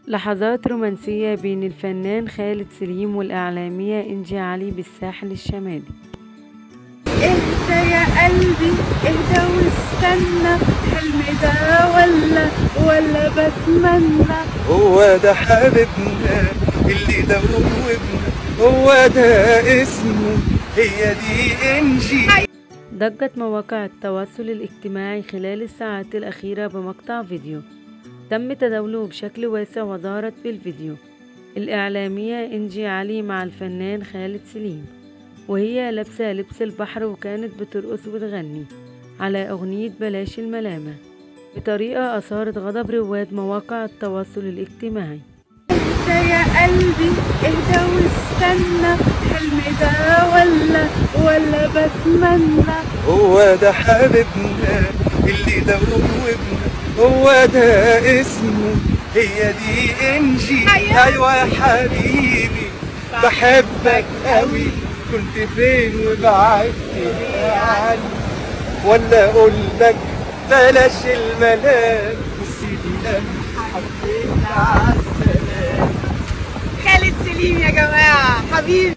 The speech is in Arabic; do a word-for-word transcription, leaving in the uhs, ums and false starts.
لحظات رومانسية بين الفنان خالد سليم والإعلامية إنجي علي بالساحل الشمالي. اهدى يا قلبي اهدى واستنى، حلم ده ولا ولا بتمنى؟ هو ده حبيبنا اللي دوبنا، هو ده اسمه، هي دي إنجي. ضجت مواقع التواصل الاجتماعي خلال الساعات الأخيرة بمقطع فيديو تم تداوله بشكل واسع، وظهرت في الفيديو الإعلامية إنجي علي مع الفنان خالد سليم وهي لابسة لبس البحر، وكانت بترقص وتغني على أغنية بلاش الملامة بطريقة أثارت غضب رواد مواقع التواصل الاجتماعي. اهدى يا قلبي اهدى واستنى، حلم ده ولا ولا بتمنى؟ هو ده حبيبنا اللي دوبنا، هو ده اسمه، هي دي إنجي. أيوة يا حبيبي بحبك قوي، كنت فين وبعدت عني؟ ولا أقول لك بلاش الملام وسيبي قلبي حبيبنا عالسلام. خالد سليم يا جماعة حبيبي.